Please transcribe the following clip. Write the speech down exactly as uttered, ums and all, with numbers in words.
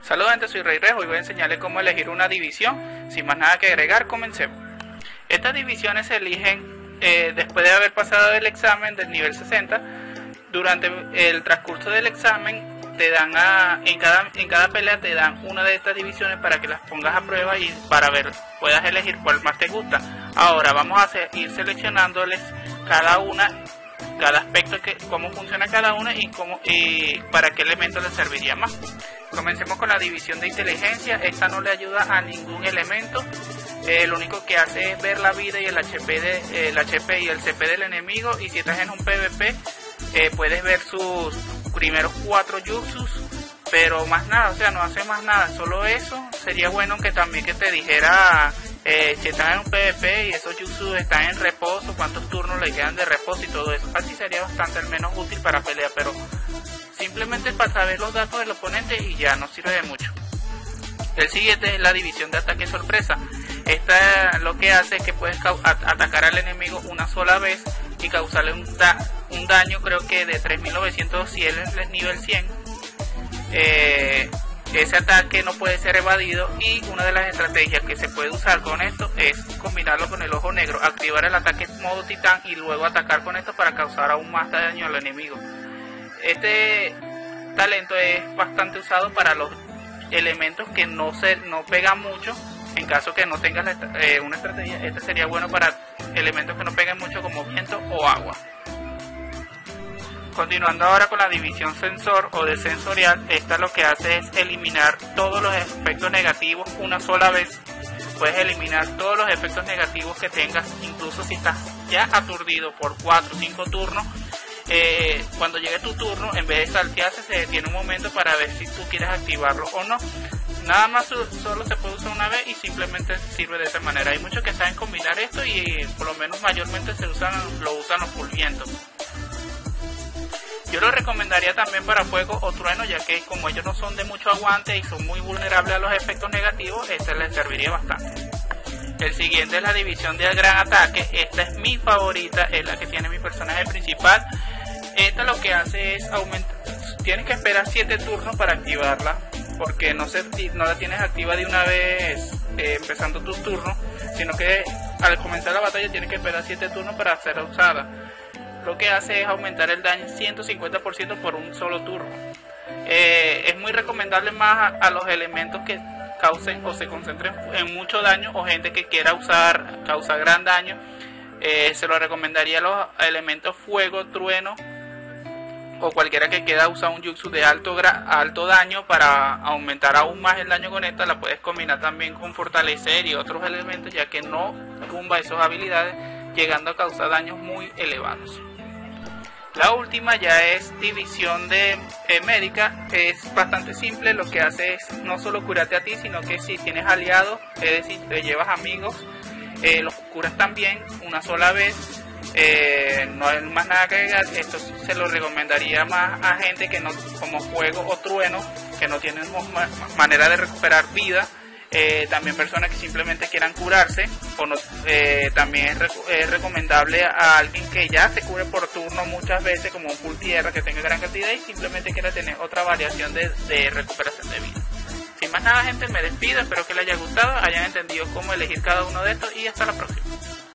Saludos gente, soy Rey Rejo y voy a enseñarles cómo elegir una división. Sin más nada que agregar, comencemos. Estas divisiones se eligen eh, después de haber pasado el examen del nivel sesenta. Durante el transcurso del examen te dan a, en, cada, en cada pelea te dan una de estas divisiones para que las pongas a prueba y para ver, puedas elegir cuál más te gusta. Ahora vamos a hacer, ir seleccionándoles cada una, cada aspecto, que cómo funciona cada una y, cómo, y para qué elemento les serviría más. Comencemos con la división de inteligencia. Esta no le ayuda a ningún elemento. Eh, lo único que hace es ver la vida y el H P, de, el H P y el C P del enemigo. Y si estás en un PvP, eh, puedes ver sus primeros cuatro jutsus, pero más nada, o sea, no hace más nada, solo eso. Sería bueno que también que te dijera eh, si estás en un PvP y esos jutsus están en reposo, cuántos turnos le quedan de reposo y todo eso. Así sería bastante al menos útil para pelear, pero simplemente para saber los datos del oponente y ya no sirve de mucho. El siguiente es la división de ataque sorpresa. Esta lo que hace es que puedes atacar al enemigo una sola vez y causarle un, da un daño, creo que de tres mil novecientos si él es nivel cien. Eh, ese ataque no puede ser evadido y una de las estrategias que se puede usar con esto es combinarlo con el ojo negro, activar el ataque modo titán y luego atacar con esto para causar aún más daño al enemigo. Este talento es bastante usado para los elementos que no se no pegan mucho. En caso que no tengas eh, una estrategia, este sería bueno para elementos que no peguen mucho como viento o agua. Continuando ahora con la división sensor o de sensorial, esta lo que hace es eliminar todos los efectos negativos una sola vez. Puedes eliminar todos los efectos negativos que tengas, incluso si estás ya aturdido por cuatro o cinco turnos. Eh, cuando llegue tu turno, en vez de saltearse, se detiene un momento para ver si tú quieres activarlo o no. Nada más solo se puede usar una vez y simplemente sirve de esa manera. Hay muchos que saben combinar esto y por lo menos mayormente se usan, lo usan los full viento. Yo lo recomendaría también para fuego o trueno, ya que como ellos no son de mucho aguante y son muy vulnerables a los efectos negativos, este les serviría bastante. El siguiente es la división de gran ataque. Esta es mi favorita, es la que tiene mi personaje principal. Esta lo que hace es aumentar, tienes que esperar siete turnos para activarla, porque no, se, no la tienes activa de una vez eh, empezando tus turnos, sino que al comenzar la batalla tienes que esperar siete turnos para ser usada. Lo que hace es aumentar el daño ciento cincuenta por ciento por un solo turno. Eh, es muy recomendable más a, a los elementos que causen o se concentren en mucho daño o gente que quiera usar causar gran daño. Eh, se lo recomendaría a los elementos fuego, trueno o cualquiera que quiera usar un jutsu de alto, alto daño para aumentar aún más el daño con esta. La puedes combinar también con fortalecer y otros elementos, ya que no tumba esas habilidades, llegando a causar daños muy elevados. La última ya es división de eh, médica. Es bastante simple, lo que hace es no solo curarte a ti, sino que si tienes aliados, es decir, te llevas amigos, eh, los curas también una sola vez. Eh, no hay más nada que agregar. Esto se lo recomendaría más a gente que no, como fuego o trueno, que no tienen manera de recuperar vida. Eh, también personas que simplemente quieran curarse, o no, eh, también es, rec es recomendable a alguien que ya se cure por turno muchas veces, como un full tierra que tenga gran cantidad y simplemente quiera tener otra variación de, de recuperación de vida. Sin más nada gente, me despido, espero que les haya gustado, hayan entendido cómo elegir cada uno de estos y hasta la próxima.